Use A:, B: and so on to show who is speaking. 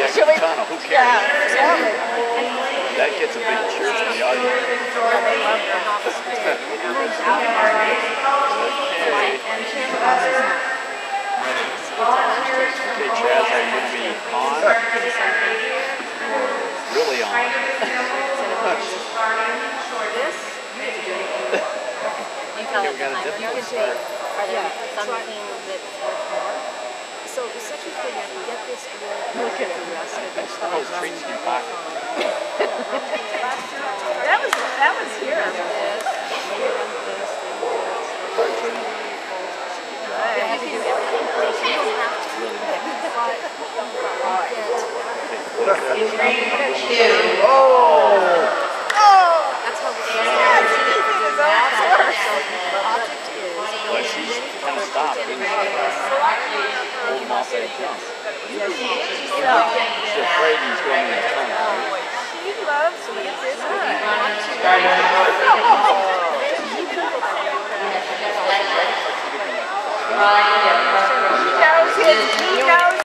A: heck of a tunnel. Who cares?
B: Yeah, exactly.
A: That gets a big cheer from the audience.
B: Yeah, they love that.
A: Okay, Chaz, are you going to be on? Really on.
C: This, you have to do anything. You tell us behind. You can take, are there something that's worth more?
B: So the second thing, I can get this to work. Look at the rest of it.
A: Some of those treats in your pocket.
B: That was here.
A: Well, she's kind of stopped, didn't she? Holding off that jump. She's afraid he's going in the tunnel.
B: She loves me. He knows his